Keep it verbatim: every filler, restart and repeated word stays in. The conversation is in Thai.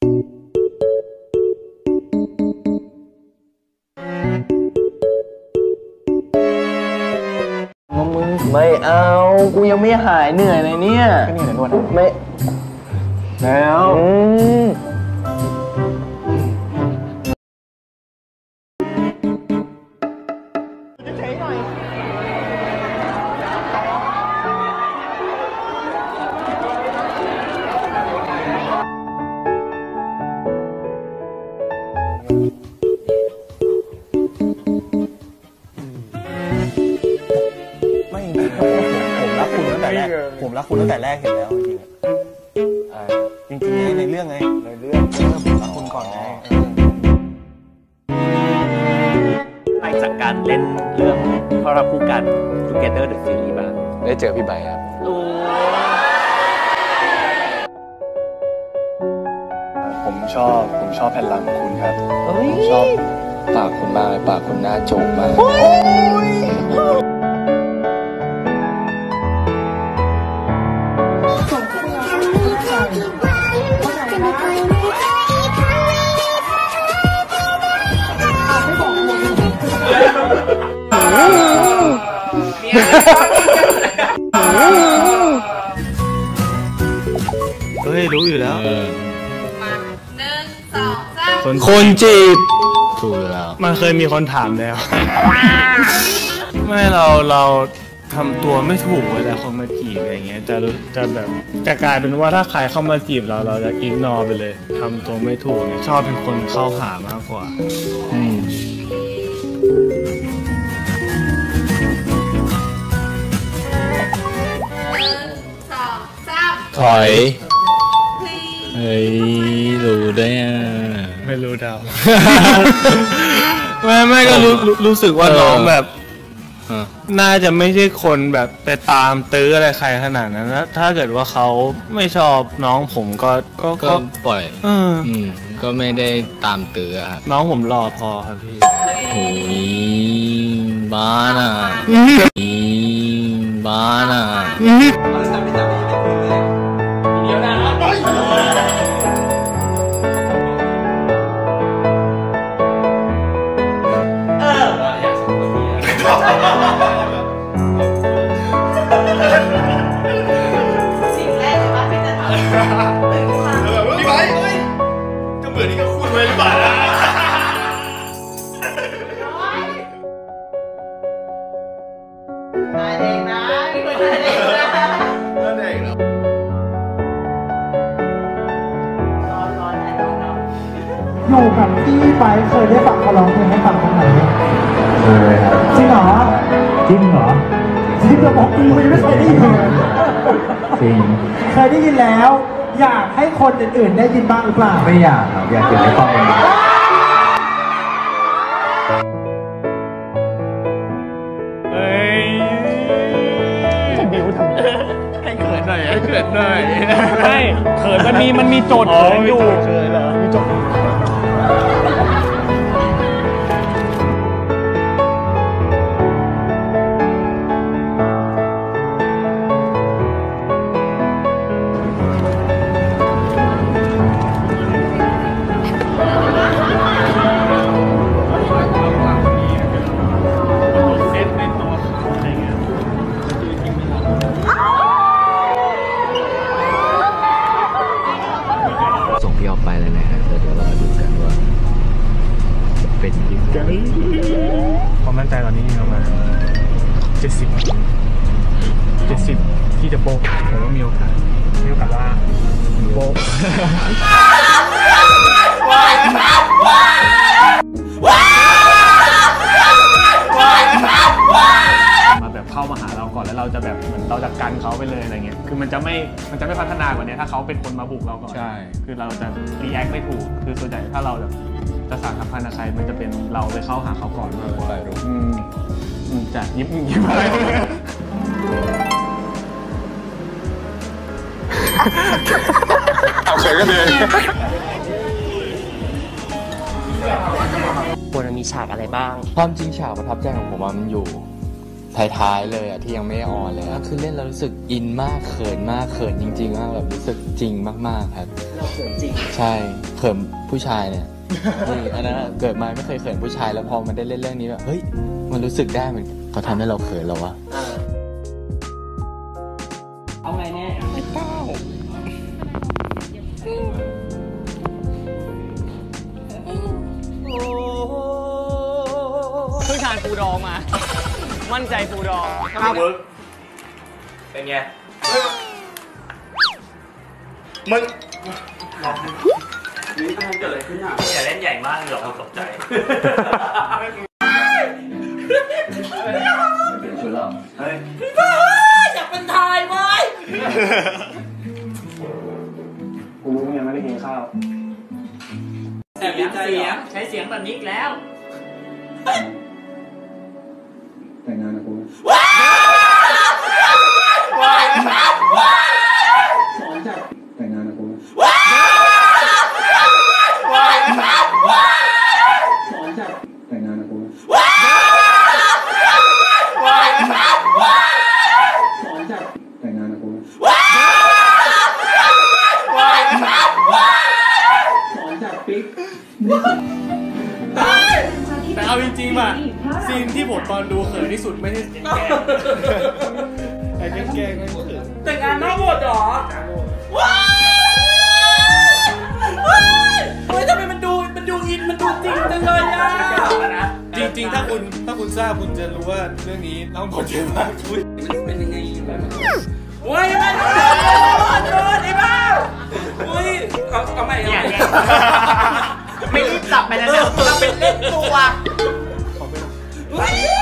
มึงไม่เอากูยังไม่หายเหนื่อยเลยเนี่ยก็นี่แหละนวดไม่แล้วจะใช้หน่อยไม่จริงๆผมรักคุณตั้งแต่แรกผมรักคุณตั้งแต่แรกเห็นแล้วจริงๆจริงๆในเรื่องไงในเรื่องผมรักคุณก่อนไงหลังจากการเล่นเรื่องพระรักคู่กัน Together the Series บ้างได้เจอพี่ใบครับผมชอบผมชอบแผ่นหลังของคุณครับผมชอบปากคุณมากเลยปากคุณหน้าโจกมากเฮ้ยรู้อยู่แล้วหนึ่งสองสามคนจีบถูกแล้วมันเคยมีคนถามแล้วไม่เราเราทำตัวไม่ถูกเวลาคนมาจีบอะไรเงี้ยจะจะแบบจะกลายเป็นว่าถ้าใครเข้ามาจีบเราเราจะอิกนอร์ไปเลยทำตัวไม่ถูกเนี่ยชอบเป็นคนเข้าหามากกว่าอืมถอยเฮ้ยรู้ได้อ่ะไม่รู้เดาไม่ไม่ก็รู้รู้สึกว่าน้องแบบน่าจะไม่ใช่คนแบบไปตามตื้ออะไรใครขนาดนั้นนะถ้าเกิดว่าเขาไม่ชอบน้องผมก็ก็ก็ปล่อยอืมก็ไม่ได้ตามตื้อครับน้องผมรอพอครับพี่โอ้ยบ้าน่ะบ้าน่ะสิ่งแรกเลยว่าพี่จะทำพี่ไบค์ก็เหมือนที่เขาพูดไว้หรือเปล่ามาเด็กนะมีคนมาเด็กนะมาเด็กแล้วร้อนร้อนนะร้อนร้อนอยู่กับพี่ไบค์เคยได้ฟังเขาร้องเพลงให้ฟังไหมเคยครับจริงเหรอจริงเหรอจริงจะบอกกูไม่เคยได้ยินจริงเคยได้ยินแล้วอยากให้คนอื่นๆได้ยินบ้างหรือเปล่าไม่อยากครับอยากเก็บไว้ฟังเองเฮ้ยจะบิ้วทำไมให้เขินหน่อยให้เขินหน่อยไม่เขินมันมีมันมีโจทย์เขินอยู่เขินเหรอมีโจทย์ส่งพี่ออกไปแล้วนะครับเดี๋ยวเรามาดูกันว่าเป็นยังไงความมั่นใจตอนนี้ประมาณเจ็ดสิบเจ็ดสิบที่จะโป๊ะผมว่ามีโอกาสมีโอกาสว่าโป๊ะมาแบบเข้ามาหาเราก่อนแล้วเราจะแบบเหมือนเราจะกันเขาไปเลยอะไรเงี้ยคือมันจะไม่มันจะไม่พัฒนากว่านี้ถ้าเขาเป็นคนมาบุกเราก่อนใช่คือเราจะรีแอคไม่ถูกคือส่วนใหญ่ถ้าเราแบบจะสานสัมพันธ์กับใครมันจะเป็นเราไปเข้าหาเขาก่อนมากกว่าอืมอืมจะยิ้มยิ้มอะไรเอาเฉยกันเลยควรมีฉากอะไรบ้างความจริงฉากประทับใจของผมมันอยู่ท้ายๆเลยอ่ะที่ยังไม่ออนเลยอะคือเล่นแล้วรู้สึกอินมากเขินมากเขินจริงๆมากแบบรู้สึกจริงมากๆครับเราเขินจริงใช่เขินผู้ชายเนี่ยนี่อันนั้นเกิดมาไม่เคยเขินผู้ชายแล้วพอมันได้เล่นเรื่องนี้แบบเฮ้ยมันรู้สึกได้เหมือนเขาทำให้เราเขินเหรอวะเอาไงเนี่ยไม่เต้าเพิ่งทานปูดองมามั่นใจปูดองครับเป็นไงมึงนี่มันเกิดอะไรขึ้นอ่ะอย่าเล่นใหญ่มากหรอกตกใจเป็นชุดเราเฮ้ยอยากเป็นทายไหมกูยังไม่ได้กินข้าวเสียงเสียงใช้เสียงแบบนี้แล้วแต่งงานนะกูสอนจับแต่งงานนะกูสอนจับแต่งงานนะกูสอนจับแต่งงานนะกูสอนจับปิ๊กแต่เอาจริงๆป่ะซีนที่ผมตอนดูเขินที่สุดไม่ใช่แกล้งแต่แกล้งแกล้งไม่เขินแต่งงานนอกบทเหรอว้าวเฮ้ยทำไมมันดูมันดูอินมันดูจริงจังเลยอ่ะจริงๆถ้าคุณถ้าคุณทราบคุณจะรู้ว่าเรื่องนี้ต้องบทเยอะมากคุยมันเป็นยังไงโอ้ยมันโดนโดนไอ้บ้าโอ้ยเอาเอาใหม่เอาใหม่ไม่รีบจับไปแล้วเนี่ยเราเป็นเล่นตัว